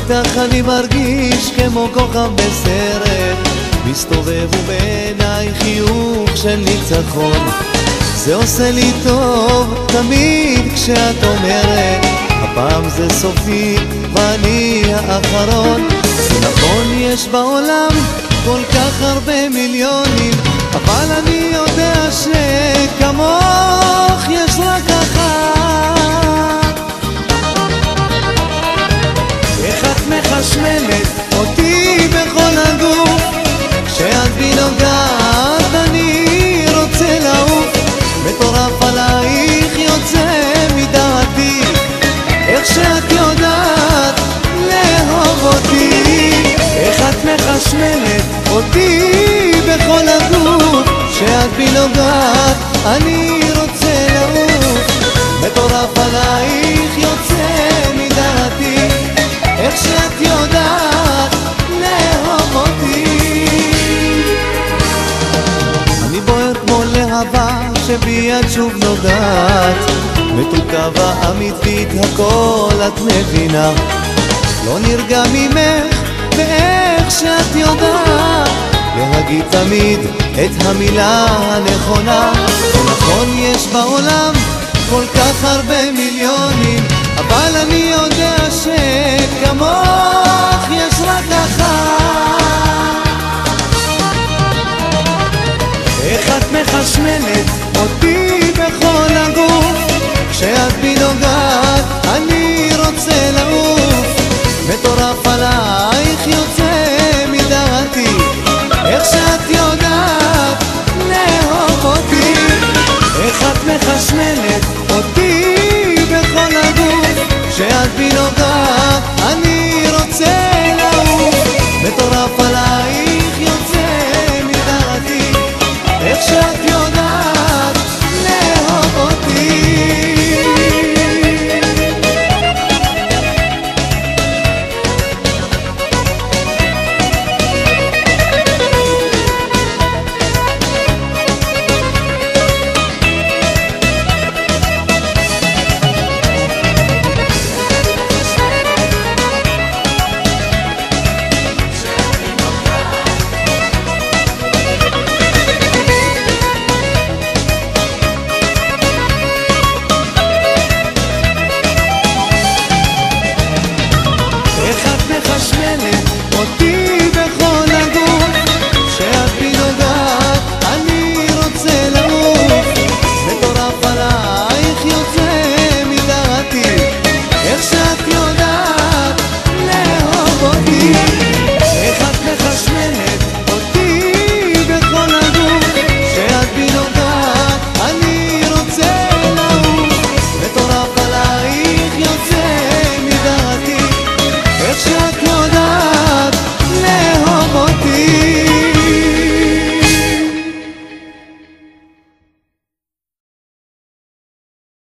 איתך אני מרגיש כמו כוכב בסרט, מסתובב ובעיניי חיוך של ניצחון. זה עושה לי טוב תמיד כשאת אומרת הפעם זה סופי ואני האחרון. זה נכון, יש בעולם כל כך הרבה מיליונים, אבל אני יודע שכמוך יש רק אחת. איך את מחשמלת אותי בכל הגוף, כשאת בי נוגעת אני רוצה לעוף. מטורף עלייך יוצא מדעתי, איך שאת יודעת לאהוב אותי. איך את מחשמלת אותי בכל הגוף, כשאת בי נוגעת אני רוצה לעוף. מטורף עלייך יוצא מדעתי, איך שאת יודעת לאהוב אותי. אני בוער כמו להבה שבי את שוב נוגעת, מתוקה ואמיתית הכל את מבינה. לא נרגע ממך ואיך שאת יודעת להגיד תמיד את המילה הנכונה. נכון, יש בעולם כל כך הרבה מיליונים, אבל אני יודע שכמוך יש רק אחת. איך את מחשמלת אותי בכל הגוף, כשאת בי נוגעת אני רוצה לעוף. מטורף עלייך יוצא מדעתי, איך שאת יודעת לאהוב אותי. איך את מחשמלת אותי בכל הגוף, כשאת בי נוגעת אני רוצה לעוף. מטורף עלייך יוצא מדעתי, איך שאת יודעת לאהוב אותי. איך את מחשמלת אותי